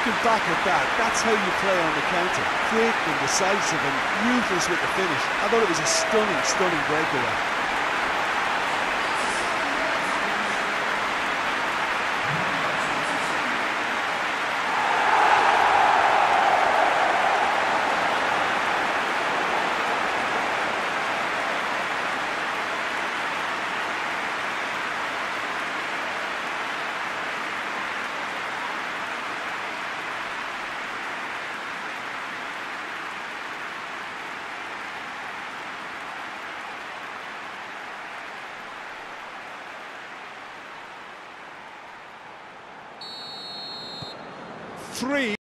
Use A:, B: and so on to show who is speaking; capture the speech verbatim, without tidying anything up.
A: looking back at that, that's how you play on the counter. Quick and decisive and ruthless with the finish. I thought it was a stunning, stunning breakaway. Three.